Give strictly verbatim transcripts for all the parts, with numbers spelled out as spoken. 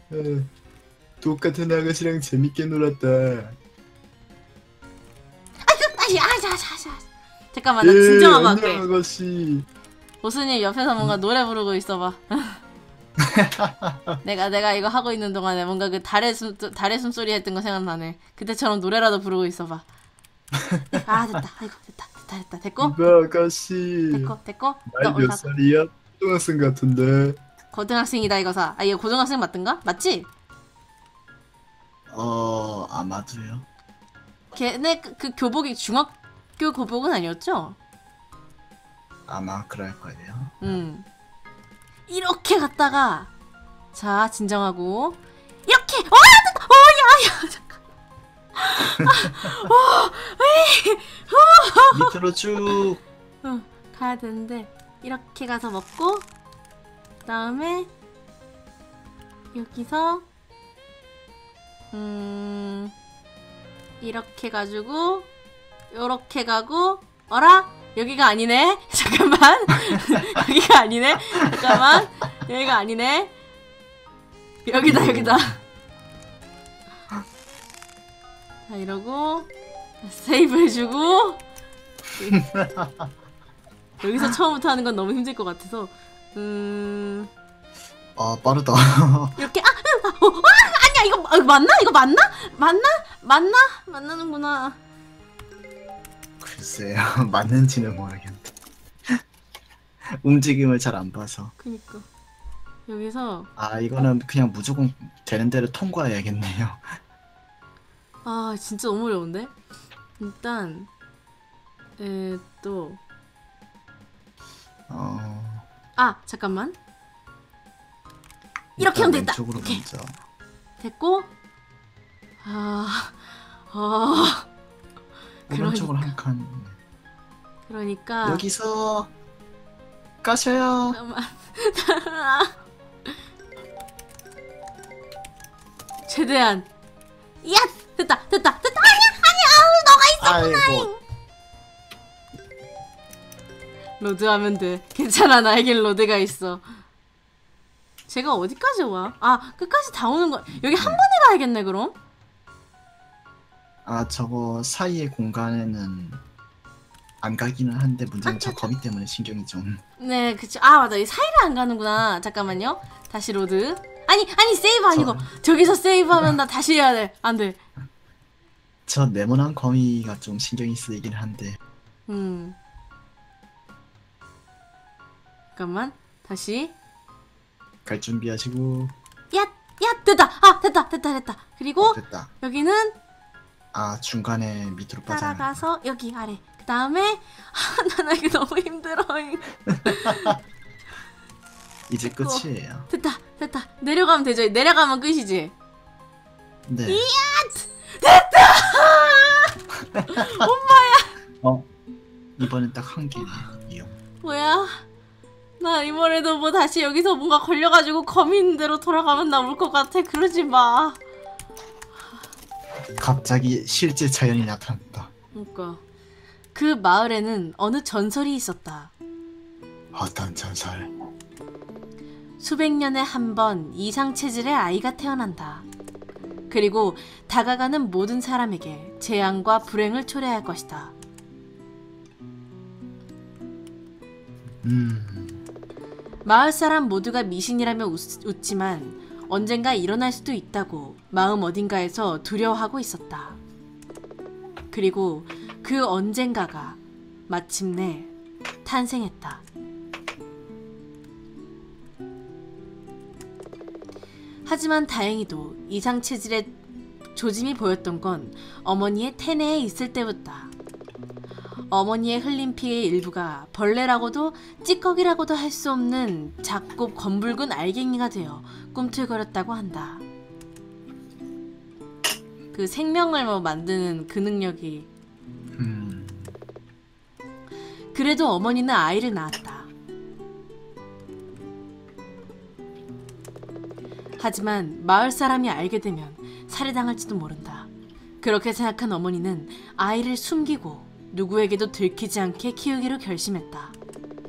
어, 똑같은 아가씨랑 재밌게 놀았다. 아이, 아이, 자, 자, 자. 잠깐만, 나 예, 진정하고 안녕 할게. 아가씨. 보스님 옆에서 뭔가 노래 부르고 있어봐. 내가 내가 이거 하고 있는 동안에 뭔가 그 달의 숨 달의 숨소리 했던 거 생각나네. 그때처럼 노래라도 부르고 있어봐. 아 됐다. 아이고 됐다 됐다 됐다 됐고 이봐 아가씨. 됐고 됐고. 너 나이 몇 올라가. 살이야? 초등학생 같은데. 고등학생이다 이거사. 아 이거 고등학생 맞던가? 맞지? 어 아마도요. 걔네 그, 그 교복이 중학교 교복은 아니었죠? 아마 그럴 거예요. 음. 이렇게 갔다가 자 진정하고 이렇게 와 됐다. 어야야 잠깐. 어, 에이, 밑으로 쭉. 어, 가야 되는데 이렇게 가서 먹고 그다음에 여기서 음 이렇게 가지고 요렇게 가고 어라? 여기가 아니네? 잠깐만 여기가 아니네? 잠깐만 여기가 아니네? 여기다 여기다 자 이러고 세이브 해주고 여기서 처음부터 하는 건 너무 힘들 것 같아서 음 아 빠르다. 이렇게 아, 아, 어, 아 아니야 이거, 이거 맞나? 이거 맞나? 맞나? 맞나? 맞나는구나. 글쎄요. 맞는지는 모르겠는데. 움직임을 잘 안 봐서. 그니까 여기서 아 이거는 그냥 무조건 되는 대로 통과해야겠네요. 아 진짜 너무 어려운데? 일단 에 또 어. 아 잠깐만 이렇게 하면 됐다. 왼쪽으로 오케이. 먼저. 됐고 아, 아 오른쪽으로 그러니까. 한 칸. 그러니까 여기서 가셔요. 잠깐만 최대한 야 됐다 됐다 됐다 아니야 아니야 아우 너가 아이고. 로드하면 돼. 괜찮아 나에겐 로드가 있어. 제가 어디까지 와? 아 끝까지 다 오는 거 여기 한 번에 가야겠네 그럼? 아 저거 사이의 공간에는 안 가기는 한데 문제는 저 거미 때문에 신경이 좀. 네 그쵸. 아 맞아 이 사이를 안 가는구나. 잠깐만요. 다시 로드. 아니 아니 세이브 아니고 저- 저기서 세이브하면 나 다시 해야 돼. 안 돼. 저 네모난 거미가 좀 신경이 쓰이긴 한데. 음. 잠깐만 다시. 갈 준비하시고. 야! 야! 됐다! 아! 됐다! 됐다! 됐다! 그리고 어, 됐다. 여기는 아 중간에 밑으로 빠져. 따라가서 여기 아래 그 다음에 아, 나 이거 너무 힘들어. 이제 끝이에요. 됐다! 됐다! 내려가면 되죠? 내려가면 끝이지? 네. 엄마야! 어 이번엔 딱 한 개네. 이용. 뭐야? 나 이번에도 뭐 다시 여기서 뭔가 걸려가지고 거미 있는 대로 돌아가면 나 울 것 같아. 그러지 마. 갑자기 실제 자연이 나타났다. 그러니까 그 마을에는 어느 전설이 있었다. 어떤 전설? 수백 년에 한 번 이상 체질의 아이가 태어난다. 그리고 다가가는 모든 사람에게 재앙과 불행을 초래할 것이다. 음. 마을 사람 모두가 미신이라며 웃, 웃지만 언젠가 일어날 수도 있다고 마음 어딘가에서 두려워하고 있었다. 그리고 그 언젠가가 마침내 탄생했다. 하지만 다행히도 이상 체질의 조짐이 보였던 건 어머니의 태내에 있을 때였다. 어머니의 흘린 피의 일부가 벌레라고도 찌꺼기라고도 할 수 없는 작고 검붉은 알갱이가 되어 꿈틀거렸다고 한다. 그 생명을 뭐 만드는 그 능력이. 음. 그래도 어머니는 아이를 낳았다. 하지만 마을 사람이 알게 되면 살해당할지도 모른다. 그렇게 생각한 어머니는 아이를 숨기고 누구에게도 들키지 않게 키우기로 결심했다.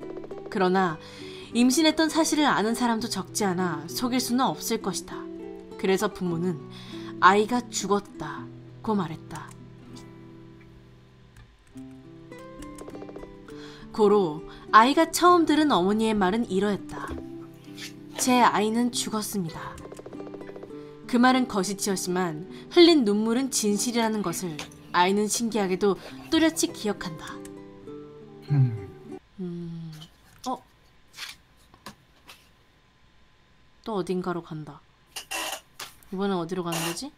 그러나 임신했던 사실을 아는 사람도 적지 않아 속일 수는 없을 것이다. 그래서 부모는 아이가 죽었다고 말했다. 고로 아이가 처음 들은 어머니의 말은 이러했다. 제 아이는 죽었습니다. 그 말은 거시치었지만 흘린 눈물은 진실이라는 것을 아이는 신기하게도 또렷이 기억한다. 음. 음... 어? 또 어딘가로 간다. 이번엔 어디로 가는 거지?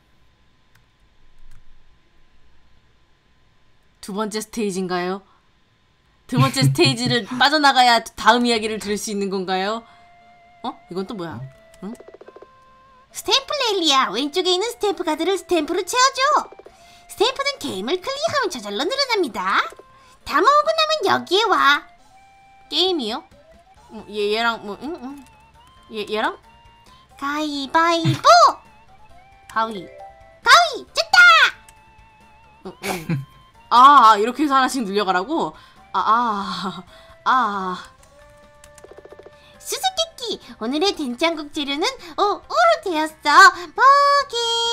두 번째 스테이지인가요? 두 번째 스테이지를 빠져나가야 다음 이야기를 들을 수 있는 건가요? 어? 이건 또 뭐야? 응? 스탬프 랠리야. 왼쪽에 있는 스탬프 카드를 스탬프로 채워줘. 스탬프는 게임을 클리어하면 저절로 늘어납니다. 다 모으고 나면 여기에 와. 게임이요? 어, 얘, 얘랑 뭐 응? 응. 얘, 얘랑? 가위바위보. 가위. 가위 쨌다. 응, 응. 아, 이렇게 해서 하나씩 늘려가라고? 아, 아, 아. 수수께끼. 오늘의 된장국 재료는 오, 오로 되었어. 먹이.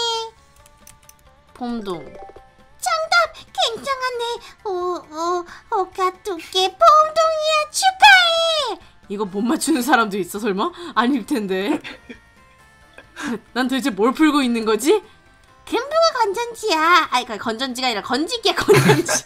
봄동. 정답. 굉장하네. 오, 오, 오가 두께 봄동이야. 축하해. 이거 못 맞추는 사람도 있어 설마? 아닐 텐데. 난 도대체 뭘 풀고 있는 거지? 금붕어 건전지야. 아니, 그러니까 건전지가 아니라 건지기야, 건전지.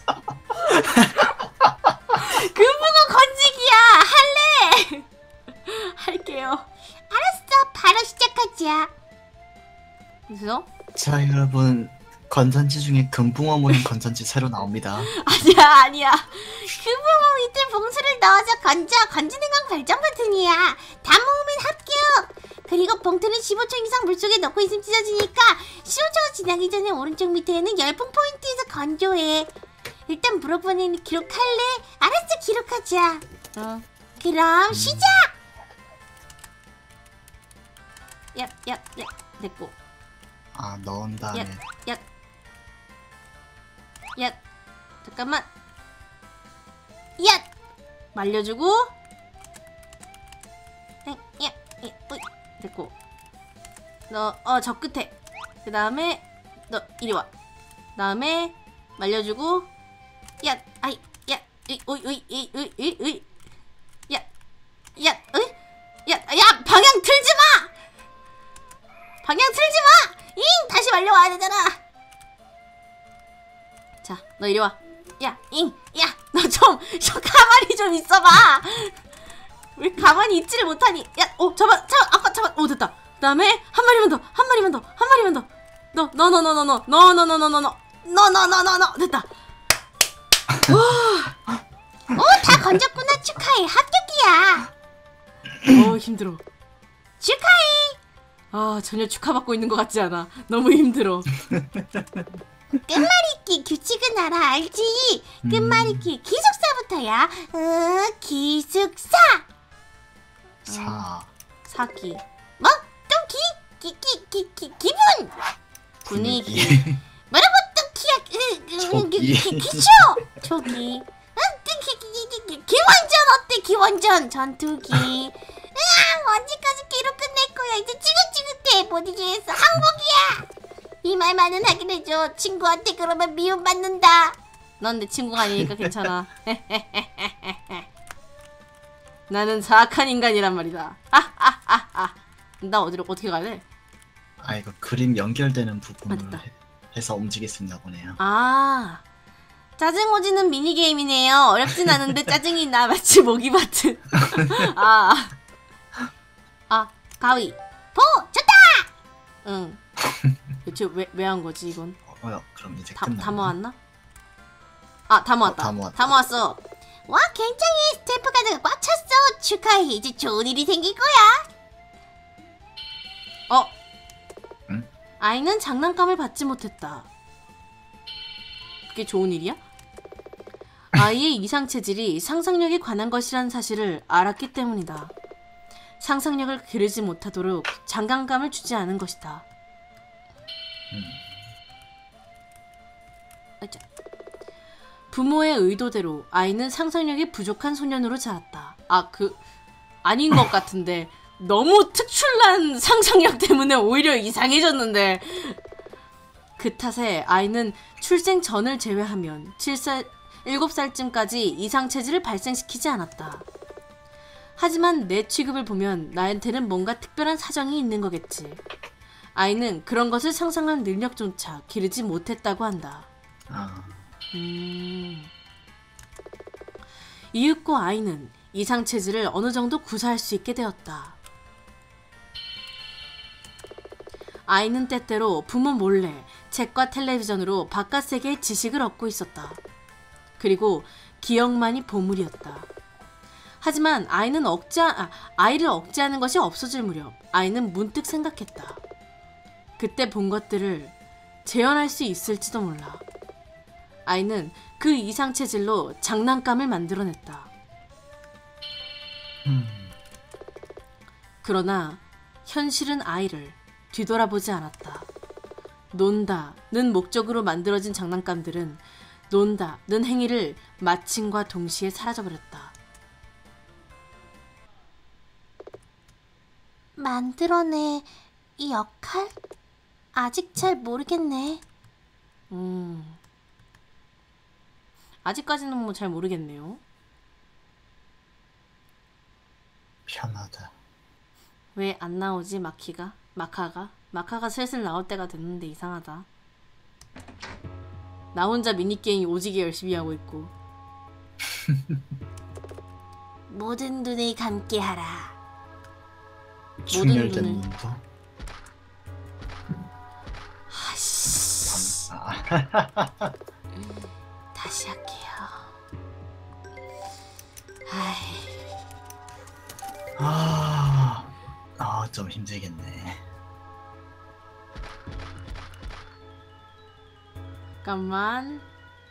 금붕어 건지기야. 할래? 할게요. 알았어. 바로 시작하자. 그래서? 자 여러분 건전지 중에 금붕어 모양 건전지 새로 나옵니다. 아니야, 아니야. 금붕어 밑에 봉수를 넣어서 건져. 건지능한 발전 버튼이야. 다 모으면 합격. 그리고 봉투는 십오 초 이상 물속에 넣고 있으면 찢어지니까 십오 초가 지나기 전에 오른쪽 밑에는 열풍 포인트에서 건조해. 일단 물어보는 기록할래? 알았어. 기록하자. 어. 그럼 음. 시작. 야, 야, 야. 됐고. 아 넣은 다음에 야. 야. 잠깐만. 야. 말려주고. 야. 야. 어이. 됐고. 너, 어, 저 끝에. 그 다음에, 너, 이리 와. 그 다음에, 말려주고. 야, 아이, 야, 으이, 으이, 으이, 으이, 으이, 으이, 으이. 야, 야, 으이? 야, 야, 방향 틀지 마! 방향 틀지 마! 잉! 다시 말려와야 되잖아. 자, 너 이리 와. 야, 잉! 야, 너 좀, 좀 가만히 좀 있어봐! 왜 가만히 있지를 못하니? 야, 어, 잡아, 잡아, 아까 잡아, 오, 됐다. 그 다음에, 한 마리만 더, 한 마리만 더, 한 마리만 더. 너, 너, 너, 너, 너, 너, 너, 너, 너, 너, 너, 너, 너, 너, 너, 너, 너, 됐다. 오, 다 건졌구나. 축하해. 합격이야. 어, 힘들어. 축하해. 아, 전혀 축하받고 있는 것 같지 않아. 너무 힘들어. 끝말잇기 규칙은 알아. 알지? 끝말잇기 기숙사부터야. 어, 기숙사. 사 사기. 뭐? 또 기? 기, 기, 기, 기, 기분. 분위기. 뭐라고 또 기야? 으, 으, 초기. 기, 기, 기초. 초기. 응? 기, 기, 기, 기, 기, 기원전 어때? 기원전 전투기. 으아, 언제까지 기로 끝낼 거야? 이제 지긋지긋해. 보디즈에서 항복이야. 이 말만은 하긴 해줘. 친구한테 그러면 미움받는다. 넌 내 친구가 아니니까 괜찮아. 나는 사악한 인간이란 말이다. 아아아아. 나 어디로 어떻게 가야 돼? 아 이거 그림 연결되는 부분을 맞다. 해- 해서 움직이겠습니다 보네요. 아. 짜증 오지는 미니게임이네요. 어렵진 않은데 짜증이 나. 마치 모기밭은. 아. 아, 가위. 보! 좋다! 응. 대체 왜, 왜 한 거지, 이건? 어, 그럼 이제 다, 끝났나? 다 모았나? 아, 다 모았다. 어, 다 모았다. 다 모았어. 와, 굉장히 스탬프 카드가 꽉 찼어. 축하해. 이제 좋은 일이 생길 거야. 어? 응? 아이는 장난감을 받지 못했다. 그게 좋은 일이야? 아이의 이상 체질이 상상력에 관한 것이라는 사실을 알았기 때문이다. 상상력을 기르지 못하도록 장난감을 주지 않은 것이다. 음. 아자. 부모의 의도대로 아이는 상상력이 부족한 소년으로 자랐다. 아, 그 아닌 것 같은데 너무 특출난 상상력 때문에 오히려 이상해졌는데 그 탓에 아이는 출생 전을 제외하면 칠 살, 일곱 살쯤까지 이상 체질을 발생시키지 않았다. 하지만 내 취급을 보면 나한테는 뭔가 특별한 사정이 있는 거겠지. 아이는 그런 것을 상상할 능력조차 기르지 못했다고 한다. 아, 음... 이윽고 아이는 이상 체질을 어느 정도 구사할 수 있게 되었다. 아이는 때때로 부모 몰래 책과 텔레비전으로 바깥 세계의 지식을 얻고 있었다. 그리고 기억만이 보물이었다. 하지만 아이는 억제, 아, 아이를 억제하는 것이 없어질 무렵 아이는 문득 생각했다. 그때 본 것들을 재현할 수 있을지도 몰라. 아이는 그 이상 체질로 장난감을 만들어냈다. 음, 그러나 현실은 아이를 뒤돌아보지 않았다. 논다는 목적으로 만들어진 장난감들은 논다는 행위를 마침과 동시에 사라져버렸다. 만들어내 이 역할? 아직 잘 모르겠네. 음... 아직까지는 뭐 잘 모르겠네요. 편하다. 왜 안 나오지 마키가? 마카가? 마카가 슬슬 나올 때가 됐는데 이상하다. 나 혼자 미니게임 오지게 열심히 하고 있고. 모든 눈을 감게 하라. 충혈된 눈을- 눈도. 아씨. 아, 다시 할게요. 아이. 아, 아, 좀 힘들겠네. 잠깐만.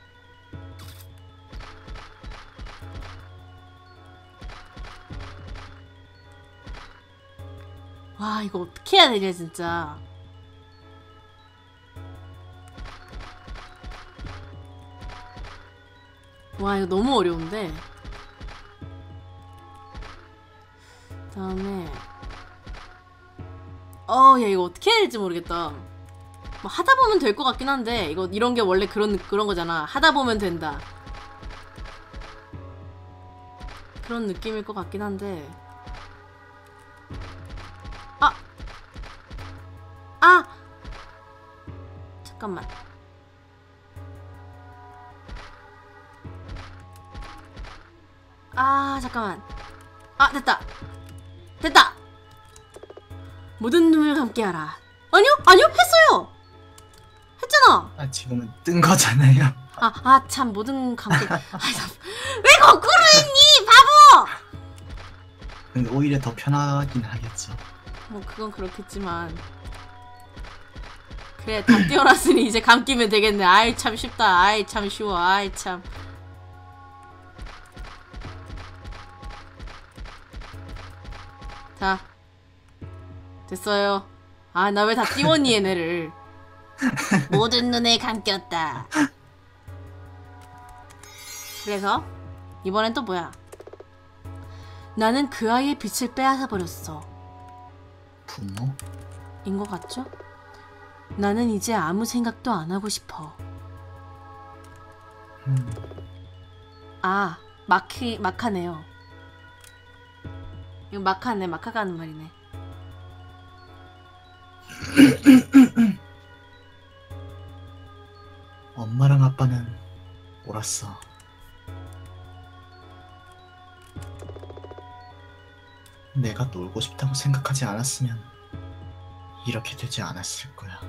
와, 이거 어떻게 해야 되냐 진짜. 와, 이거 너무 어려운데. 그다음에 어, 야, 이거 어떻게 해야 될지 모르겠다. 뭐 하다 보면 될 것 같긴 한데, 이거 이런 게 원래 그런 그런 거잖아. 하다 보면 된다. 그런 느낌일 것 같긴 한데. 아, 아, 잠깐만. 아, 잠깐만. 아, 됐다. 됐다. 모든 눈을 감게 하라. 아니요, 아니요, 했어요. 했잖아. 아, 지금은 뜬 거잖아요. 아, 아, 참, 모든 감게. 아, 왜 거꾸로 했니, 바보! 근데 오히려 더 편하긴 하겠죠. 뭐 그건 그렇겠지만. 그래, 다 띄워놨으니 이제 감기면 되겠네. 아이 참 쉽다. 아이 참 쉬워. 아이 참. 자, 됐어요. 아, 나 왜 다 띄웠니 얘네를. 모든 눈을 감겼다. 그래서 이번엔 또 뭐야? 나는 그 아이의 빛을 빼앗아 버렸어. 부모? 인 것 같죠? 나는 이제 아무 생각도 안 하고 싶어. 음, 아, 마키, 마카네요. 이거 마카네, 마카가 하는 말이네. 엄마랑 아빠는 옳았어. 내가 놀고 싶다고 생각하지 않았으면 이렇게 되지 않았을 거야.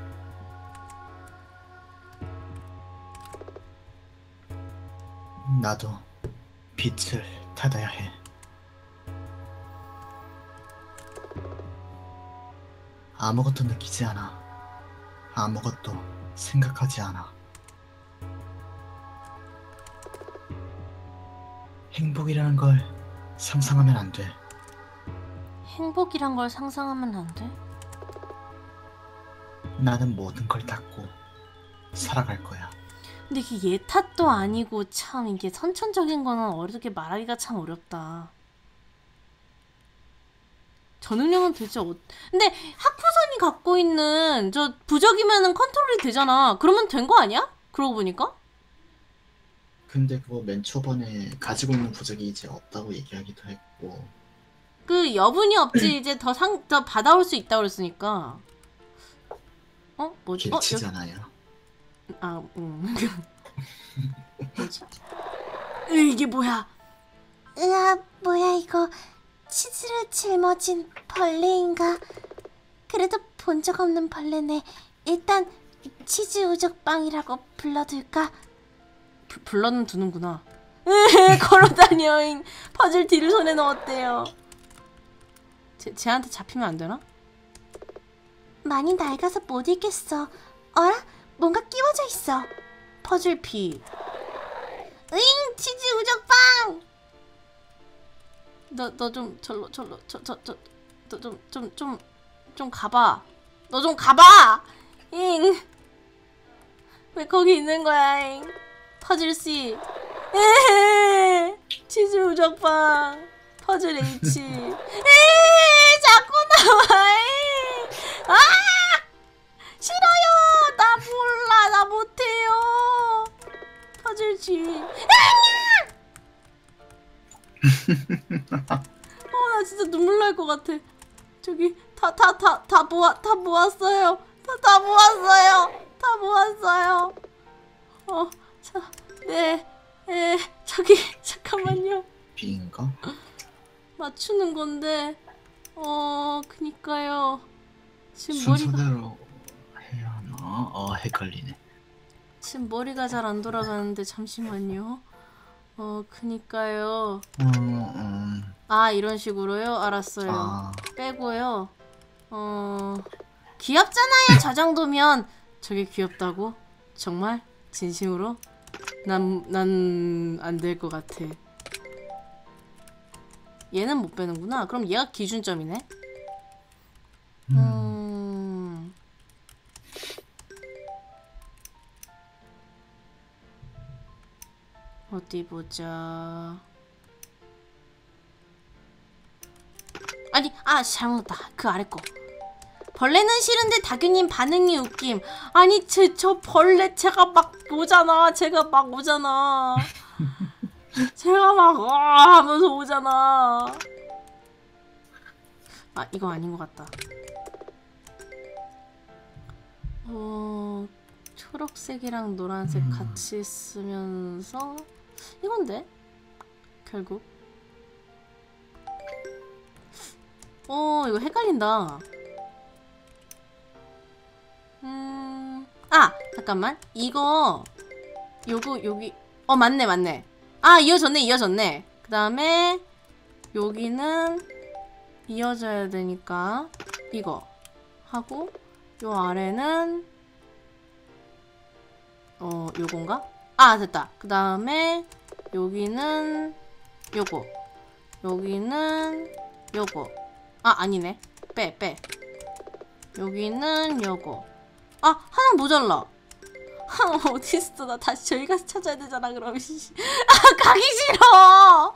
나도 빛을 닫아야 해. 아무것도 느끼지 않아. 아무것도 생각하지 않아. 행복이라는 걸 상상하면 안 돼. 행복이란 걸 상상하면 안 돼? 나는 모든 걸 닫고 살아갈 거야. 근데 이게 얘 탓도 아니고 참 이게 선천적인 거는 어떻게 말하기가 참 어렵다. 저 능력은 대체 어... 근데 하쿠선이 갖고 있는 저 부적이면은 컨트롤이 되잖아. 그러면 된 거 아니야? 그러고 보니까? 근데 그거 맨 초반에 가지고 있는 부적이 이제 없다고 얘기하기도 했고. 그 여분이 없지 이제 더 상 더 받아올 수 있다 그랬으니까. 어 뭐지? 어, 길치잖아요. 여... 아 음. 뭐지? 으, 이게 뭐야? 으아, 뭐야 이거. 치즈를 짊어진 벌레인가? 그래도 본 적 없는 벌레네. 일단 치즈 우적빵이라고 불러둘까? 부, 불러는 두는구나. 으, 걸어다녀잉. 퍼즐 D를 손에 넣었대요. 쟤, 쟤한테 잡히면 안 되나? 많이 낡아서 못 읽겠어. 어라? 뭔가 끼워져 있어. 퍼즐 B. 으잉, 치즈 우적빵! 너 너 좀 절로 절로 저 저 저 너 좀 좀 좀 좀 가봐. 너 좀 가봐. 잉. 왜 거기 있는 거야? 잉. 퍼즐 C. 에헤. 치즈 우적빵. 퍼즐 H. 에헤. 자꾸 나와. 잉. 아! 싫어요. 나 몰라. 나 못해요. 퍼즐 G. 어, 나 진짜 눈물 날 것 같아. 저기 다 다 다 다 모아 다 모았어요. 다 다 모았어요. 다 모았어요. 어, 자, 네, 에, 저기 잠깐만요. B인가? 맞추는 건데, 어, 그니까요. 지금 머리가 순서대로 해야 하나? 어, 헷갈리네. 지금 머리가 잘 안 돌아가는데 잠시만요. 어, 그니까요. 음, 음. 아, 이런 식으로요? 알았어요. 아, 빼고요. 어... 귀엽잖아요. 저 정도면. 저게 귀엽다고? 정말? 진심으로? 난, 난 안 될 것 같아. 얘는 못 빼는구나. 그럼 얘가 기준점이네. 음. 음... 어디 보자. 아니, 아, 잘못했다. 그 아래 거. 벌레는 싫은데 다규님 반응이 웃김. 아니, 제, 저 벌레 제가 막 오잖아. 제가 막 오잖아. 제가 막 와 하면서 오잖아. 아, 이거 아닌 것 같다. 어... 초록색이랑 노란색 음. 같이 쓰면서 이건데? 결국 어 이거 헷갈린다. 음... 아! 잠깐만 이거 요거 여기 어 맞네 맞네. 아 이어졌네 이어졌네. 그 다음에 여기는 이어져야 되니까 이거 하고 요 아래는 어 요건가? 아 됐다. 그 다음에 여기는 요거 여기는 요거 아 아니네 빼 빼 여기는 요거 아 하나 모자라. 하나 어딨어. 나 다시 저기 가서 찾아야 되잖아 그럼. 아 가기 싫어.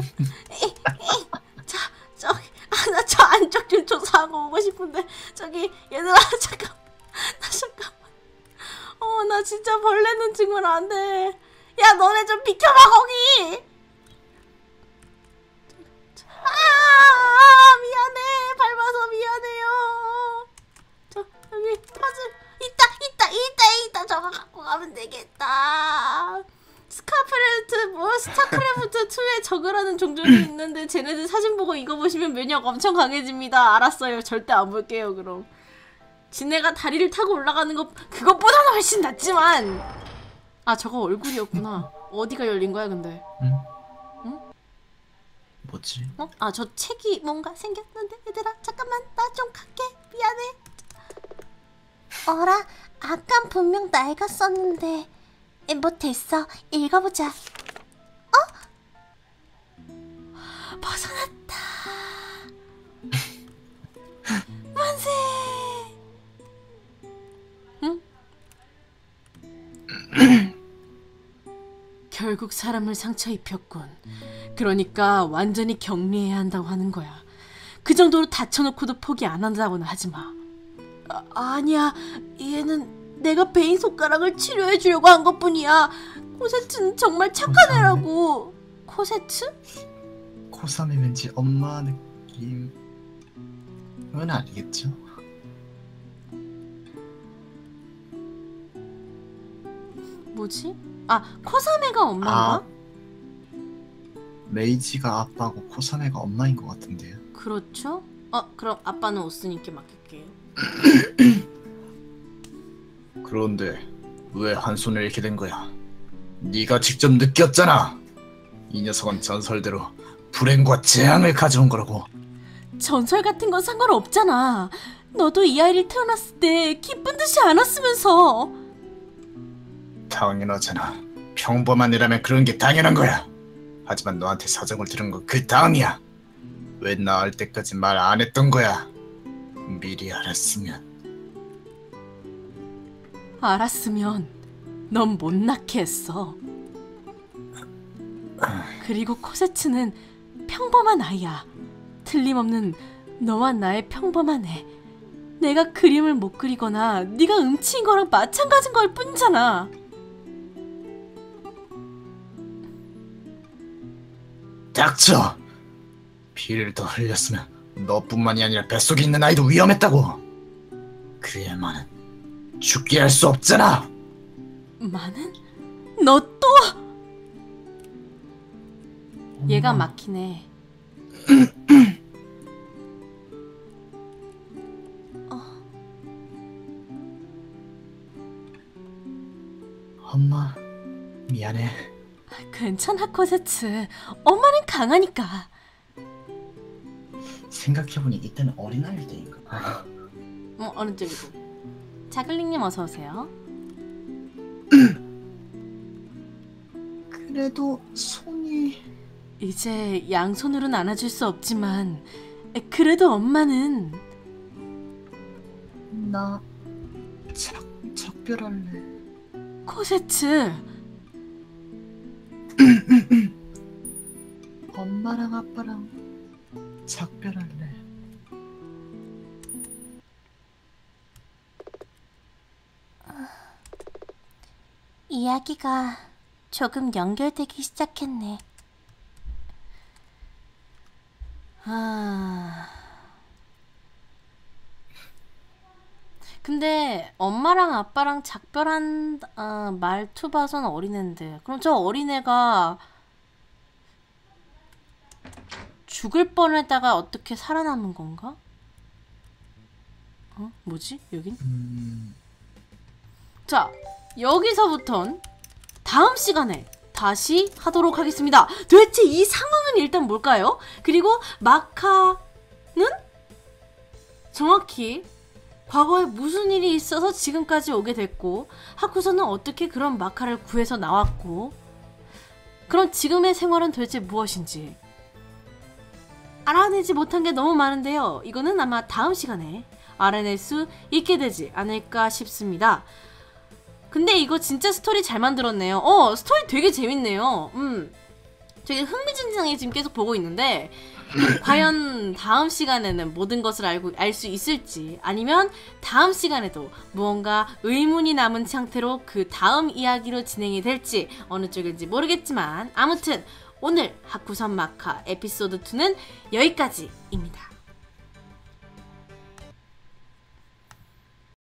자 저기 아 나 저 안쪽 좀 조사하고 오고 싶은데 저기 얘들아 잠깐 나 잠깐 어, 나 진짜 벌레는 정말 안 돼. 야, 너네 좀 비켜봐, 거기! 아, 미안해. 밟아서 미안해요. 저, 여기 퍼즐. 있다, 있다, 있다, 있다. 저거 갖고 가면 되겠다. 스카프레프트, 뭐, 스타크래프트 투에 적으라는 종족이 있는데, 쟤네들 사진 보고 이거 보시면 면역 엄청 강해집니다. 알았어요. 절대 안 볼게요, 그럼. 지네가 다리를 타고 올라가는 거 그것보다는 훨씬 낫지만 아 저거 얼굴이었구나. 어디가 열린 거야 근데? 응? 응? 뭐지? 어? 아 저 책이 뭔가 생겼는데 얘들아 잠깐만 나 좀 갈게. 미안해. 어라? 아깐 분명 낡았었는데. 에, 뭐 됐어. 읽어보자. 어? 벗어났다. 만세. 응? 결국 사람을 상처 입혔군. 그러니까 완전히 격리해야 한다고 하는 거야. 그 정도로 다쳐놓고도 포기 안 한다고는 하지마. 아, 아니야, 얘는 내가 베인 손가락을 치료해주려고 한 것뿐이야. 코세트는 정말 착한 코사메? 애라고. 코세트? 코삼이 왠지 엄마 느낌은 아니겠죠? 뭐지? 아, 코사메가 엄마인가? 아, 메이지가 아빠고 코사메가 엄마인 것 같은데요. 그렇죠? 어, 그럼 아빠는 오스님께 맡길게요. 그런데 왜 한 손을 잃게 된 거야? 네가 직접 느꼈잖아. 이 녀석은 전설대로 불행과 재앙을 가져온 거라고. 전설 같은 건 상관없잖아. 너도 이 아이를 태어났을 때 기쁜 듯이 안았으면서. 당연하잖아. 평범한 애라면 그런 게 당연한 거야. 하지만 너한테 사정을 들은 건 그 다음이야. 왜 나을 때까지 말 안 했던 거야? 미리 알았으면. 알았으면 넌 못 낳게 했어. 그리고 코세츠는 평범한 아이야. 틀림없는 너와 나의 평범한 애. 내가 그림을 못 그리거나 네가 음치인 거랑 마찬가지인 걸 뿐이잖아. 닥쳐! 피를 더 흘렸으면 너뿐만이 아니라 뱃속에 있는 아이도 위험했다고. 그 애만은 죽게 할 수 없잖아. 많은? 너 또? 얘가 엄마. 막히네. 엄마 미안해. 괜찮아, 코세츠. 엄마는 강하니까. 생각해보니 이때는 어린아이일 때인가. 어, 어느 쪽이고. 자글링님 어서 오세요. 그래도 손이 이제 양손으로는 안아줄 수 없지만 그래도 엄마는 나 작, 작별할래. 코세츠. 엄마랑 아빠랑 작별할래. 이야기가 조금 연결되기 시작했네. 아... 근데 엄마랑 아빠랑 작별한 어, 말투 봐선 어린애인데 그럼 저 어린애가 죽을 뻔했다가 어떻게 살아남은 건가? 어? 뭐지? 여긴? 음... 자, 여기서부턴 다음 시간에 다시 하도록 하겠습니다. 도대체 이 상황은 일단 뭘까요? 그리고 마카는 정확히 과거에 무슨 일이 있어서 지금까지 오게 됐고 하쿠서는 어떻게 그런 마카를 구해서 나왔고 그럼 지금의 생활은 도대체 무엇인지 알아내지 못한 게 너무 많은데요. 이거는 아마 다음 시간에 알아낼 수 있게 되지 않을까 싶습니다. 근데 이거 진짜 스토리 잘 만들었네요. 어, 스토리 되게 재밌네요. 음, 되게 흥미진진하게 지금 계속 보고 있는데 과연 다음 시간에는 모든 것을 알고 알 수 있을지 아니면 다음 시간에도 무언가 의문이 남은 상태로 그 다음 이야기로 진행이 될지 어느 쪽일지 모르겠지만 아무튼 오늘 하쿠선 마카 에피소드 이는 여기까지입니다.